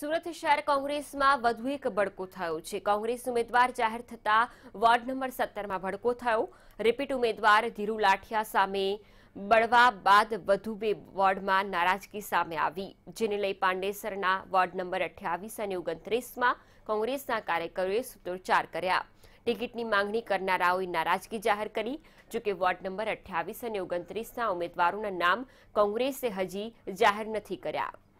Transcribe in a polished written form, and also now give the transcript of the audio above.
સુરત શહેર કોંગ્રેસમાં વધુ એક ભડકો થયો છે। કોંગ્રેસ ઉમેદવાર જાહેર થતા વોર્ડ નંબર 17માં ભડકો થયો। રિપીટ ઉમેદવાર ધીરુ લાઠિયા સામે બળવા બાદ વધુ બે વોર્ડમાં નારાજગી સામે આવી, જેને લઈ પાંડેસરના વોર્ડ નંબર 28 અને 29માં કોંગ્રેસના કાર્યકરોએ સૂત્રોચ્ચાર કર્યા। ટિકિટની માંગણી કરનારાઓએ નારાજગી જાહેર કરી। જો કે વોર્ડ નંબર 28 અને 29ના ઉમેદવારોના નામ કોંગ્રેસે હજી જાહેર નથી કર્યા।